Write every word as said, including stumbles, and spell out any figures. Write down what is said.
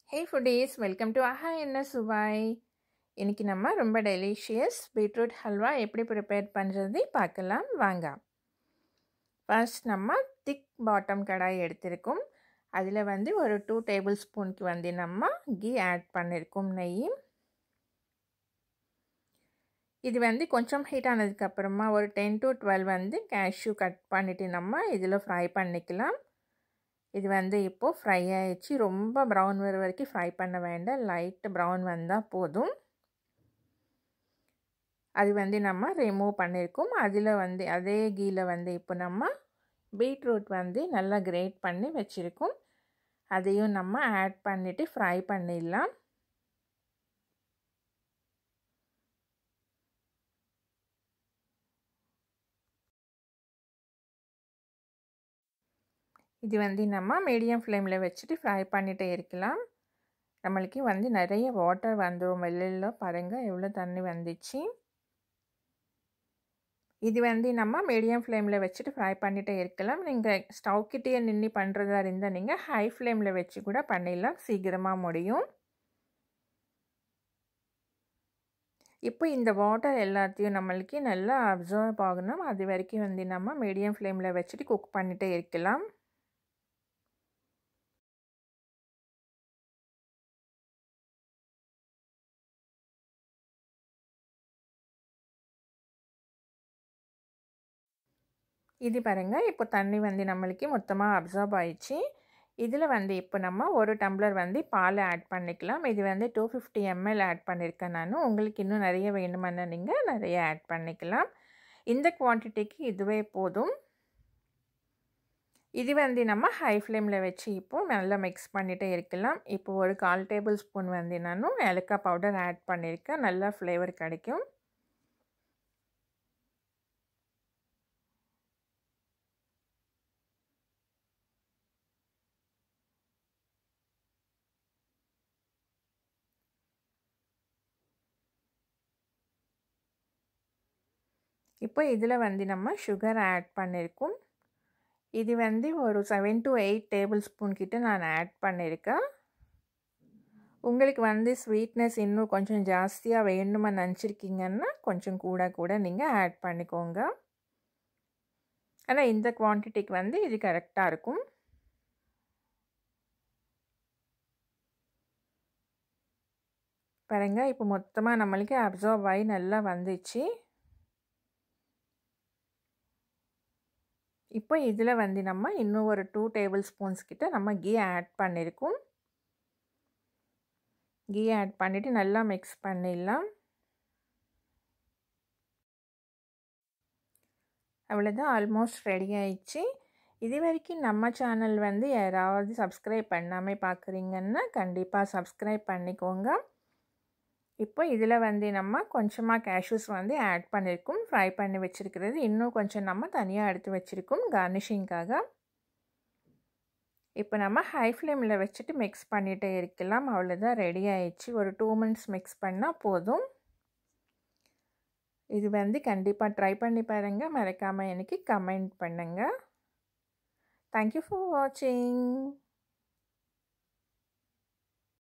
Hey foodies, welcome to Aaha Enna Suvai. இன்னைக்கு நம்ம ரொம்ப டெலிஷியஸ் பீட்ரூட் ஹல்வா எப்படி ப்ரிப்பேர் பண்ணுறது பார்க்கலாம் வாங்க. ஃபர்ஸ்ட் நம்ம திக் பாட்டம் கடாய் எடுத்திருக்கோம். அதில் வந்து ஒரு டூ டேபிள் ஸ்பூனுக்கு வந்து நம்ம கீ ஆட் பண்ணியிருக்கோம், நெய். இது வந்து கொஞ்சம் ஹீட் ஆனதுக்கப்புறமா ஒரு டென் டு டுவெல் வந்து கேஷ்யூ கட் பண்ணிவிட்டு நம்ம இதில் ஃப்ரை பண்ணிக்கலாம். இது வந்து இப்போது ஃப்ரை ஆகிடுச்சு. ரொம்ப ப்ரௌன் வர வரைக்கும் ஃப்ரை பண்ண வேண்டாம், லைட் ப்ரௌன் வந்தால் போதும். அது வந்து நம்ம ரிமூவ் பண்ணியிருக்கோம். அதில் வந்து அதே கீயில் வந்து இப்போ நம்ம பீட்ரூட் வந்து நல்லா கிரேட் பண்ணி வச்சுருக்கோம். அதையும் நம்ம ஆட் பண்ணிவிட்டு ஃப்ரை பண்ணிடலாம். இது வந்து நம்ம மீடியம் ஃப்ளேமில் வச்சுட்டு ஃப்ரை பண்ணிகிட்டே இருக்கலாம். நம்மளுக்கு வந்து நிறைய வாட்டர் வந்துடும். வெளியில் பாருங்கள் எவ்வளோ தண்ணி வந்துச்சு. இது வந்து நம்ம மீடியம் ஃப்ளேமில் வச்சுட்டு ஃப்ரை பண்ணிகிட்டே இருக்கலாம். நீங்கள் ஸ்டவ் கிட்டேயே நின்று பண்ணுறதா இருந்தால் நீங்கள் ஹை ஃப்ளேமில் வச்சு கூட பண்ணிடலாம், சீக்கிரமாக முடியும். இப்போ இந்த வாட்டர் எல்லாத்தையும் நம்மளுக்கு நல்லா அப்சர்வ் ஆகணும். அது வரைக்கும் வந்து நம்ம மீடியம் ஃப்ளேமில் வச்சுட்டு குக் பண்ணிகிட்டே இருக்கலாம். இது பாருங்கள், இப்போ தண்ணி வந்து நம்மளுக்கு மொத்தமாக அப்சர்வ் ஆயிடுச்சு. இதில் வந்து இப்போ நம்ம ஒரு டம்ளர் வந்து பால் ஆட் பண்ணிக்கலாம். இது வந்து டூ ஃபிஃப்டி எம்எல் ஆட் பண்ணியிருக்கேன் நான். உங்களுக்கு இன்னும் நிறைய வேணுமென்னா நீங்கள் நிறைய ஆட் பண்ணிக்கலாம். இந்த குவான்டிட்டிக்கு இதுவே போதும். இது வந்து நம்ம ஹை ஃப்ளேமில் வச்சு இப்போது நல்லா மிக்ஸ் பண்ணிகிட்டே இருக்கலாம். இப்போது ஒரு கால் டேபிள் ஸ்பூன் வந்து நானும் ஏலக்காய் பவுடர் ஆட் பண்ணியிருக்கேன். நல்லா ஃப்ளேவர் கிடைக்கும். இப்போ இதில் வந்து நம்ம சுகர் ஆட் பண்ணியிருக்கோம். இது வந்து ஒரு seven to eight table spoon கிட்ட நான் ஆட் பண்ணியிருக்கேன். உங்களுக்கு வந்து ஸ்வீட்னஸ் இன்னும் கொஞ்சம் ஜாஸ்தியாக வேணுமா நினச்சிருக்கீங்கன்னா கொஞ்சம் கூட கூட நீங்கள் ஆட் பண்ணிக்கோங்க. ஆனால் இந்த குவான்டிட்டிக்கு வந்து இது கரெக்டாக இருக்கும். பாருங்கள், இப்போ மொத்தமாக நம்மளுக்கு அப்சர்வ் ஆகி நல்லா வந்துச்சு. இப்போ இதில் வந்து நம்ம இன்னும் ஒரு டூ டேபிள் ஸ்பூன்ஸ் கிட்ட நம்ம கீ ஆட் பண்ணியிருக்கோம். கீ ஆட் பண்ணிவிட்டு நல்லா மிக்ஸ் பண்ணிடலாம். அவ்வளோதான், ஆல்மோஸ்ட் ரெடி ஆயிடுச்சு. இது வரைக்கும் நம்ம சேனல் வந்து யாராவது சப்ஸ்கிரைப் பண்ணாமல் பார்க்குறீங்கன்னா கண்டிப்பாக சப்ஸ்கிரைப் பண்ணிக்கோங்க. இப்போ இதில் வந்து நம்ம கொஞ்சமாக கேஷ்யூஸ் வந்து ஆட் பண்ணியிருக்கோம். ஃப்ரை பண்ணி வச்சுருக்கிறது இன்னும் கொஞ்சம் நம்ம தனியாக எடுத்து வச்சுருக்கோம் கார்னிஷிங்காக. இப்போ நம்ம ஹை ஃப்ளேமில் வச்சுட்டு மிக்ஸ் பண்ணிகிட்டே இருக்கலாம். அவ்வளோதான், ரெடி ஆயிடுச்சு. ஒரு டூ மினிட்ஸ் மிக்ஸ் பண்ணால் போதும். இது வந்து கண்டிப்பாக ட்ரை பண்ணி பாருங்கள். மறக்காமல் எனக்கு கமெண்ட் பண்ணுங்கள். தேங்க்யூ ஃபார் வாட்சிங்.